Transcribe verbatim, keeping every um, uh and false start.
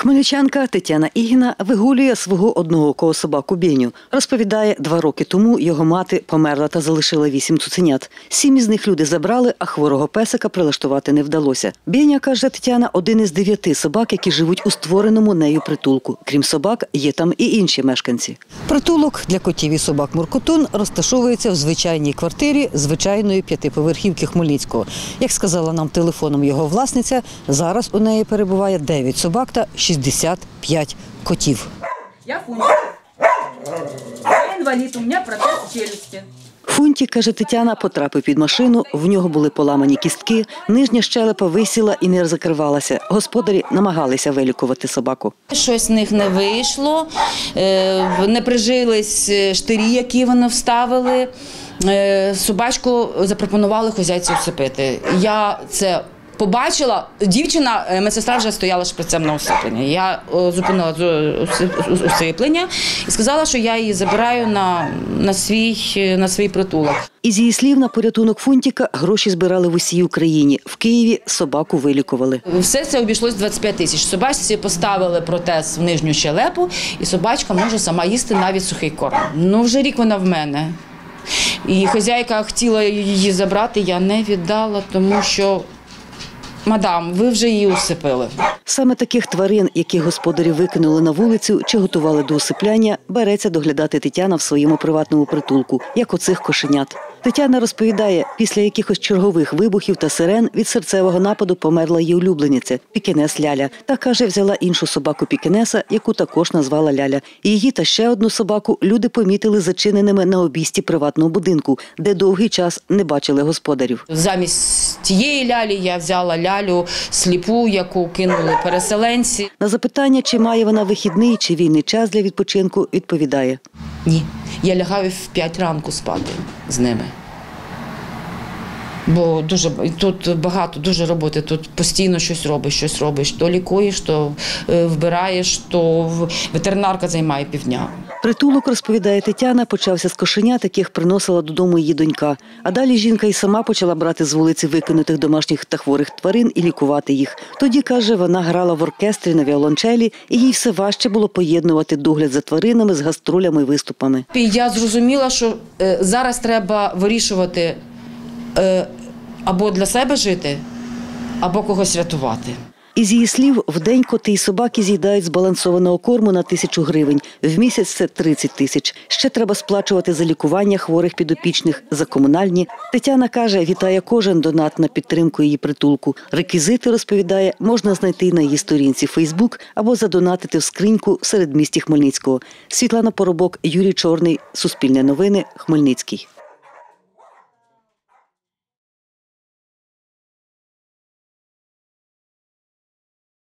Хмельничанка Тетяна Ігіна вигулює свого одноокого собаку Беню. Розповідає, два роки тому його мати померла та залишила вісім цуценят. Сім із них люди забрали, а хворого песика прилаштувати не вдалося. Беня, каже Тетяна, один із дев'яти собак, які живуть у створеному нею притулку. Крім собак, є там і інші мешканці. Притулок для котів і собак «Муркотун» розташовується в звичайній квартирі звичайної п'ятиповерхівки Хмельницького. Як сказала нам телефоном його власниця, зараз у неї перебуває дев'ять собак та шістдесят п'ять котів. Я Фунтик. Я інвалід, у мене протез челюсті. Фунтик, каже Тетяна, потрапив під машину, в нього були поламані кістки, нижня щелепа висіла і не закривалася. Господарі намагалися вилікувати собаку. Щось з них не вийшло, не прижились штирі, які вони вставили. Собачку запропонували хазяйці усипити. Я це побачила, дівчина, медсестра вже стояла шприцем на усиплення. Я зупинила усиплення і сказала, що я її забираю на, на, свій, на свій притулок. Із її слів, на порятунок Фунтика гроші збирали в усій Україні. В Києві собаку вилікували. Все це обійшлось двадцять п'ять тисяч. Собачці поставили протез в нижню щелепу, і собачка може сама їсти навіть сухий корм. Ну, вже рік вона в мене. І хазяйка хотіла її забрати, я не віддала, тому що мадам, ви вже її усипили. Саме таких тварин, які господарі викинули на вулицю чи готували до усипляння, береться доглядати Тетяна в своєму приватному притулку, як оцих кошенят. Тетяна розповідає, після якихось чергових вибухів та сирен від серцевого нападу померла її улюблениця – пікінес Ляля. Та, каже, взяла іншу собаку пікінеса, яку також назвала Ляля. І її та ще одну собаку люди помітили зачиненими на обійсті приватного будинку, де довгий час не бачили господарів. Замість тієї Лялі я взяла Лялю сліпу, яку кинули переселенці. На запитання, чи має вона вихідний чи вільний час для відпочинку, відповідає: ні, я лягаю в п'ять ранку спати з ними. Бо дуже, тут багато, дуже роботи, тут постійно щось робиш, щось робиш. То лікуєш, то вбираєш, то ветеринарка займає півдня. Притулок, розповідає Тетяна, почався з кошенят, яких приносила додому її донька. А далі жінка і сама почала брати з вулиці викинутих домашніх та хворих тварин і лікувати їх. Тоді, каже, вона грала в оркестрі на віолончелі, і їй все важче було поєднувати догляд за тваринами з гастролями і виступами. Я зрозуміла, що зараз треба вирішувати або для себе жити, або когось рятувати. Із її слів, в день коти і собаки з'їдають збалансованого корму на тисячу гривень. В місяць це тридцять тисяч. Ще треба сплачувати за лікування хворих підопічних, за комунальні. Тетяна каже, вітає кожен донат на підтримку її притулку. Реквізити, розповідає, можна знайти на її сторінці Фейсбук або задонатити в скриньку в середмісті Хмельницького. Світлана Поробок, Юрій Чорний, Суспільне новини, Хмельницький.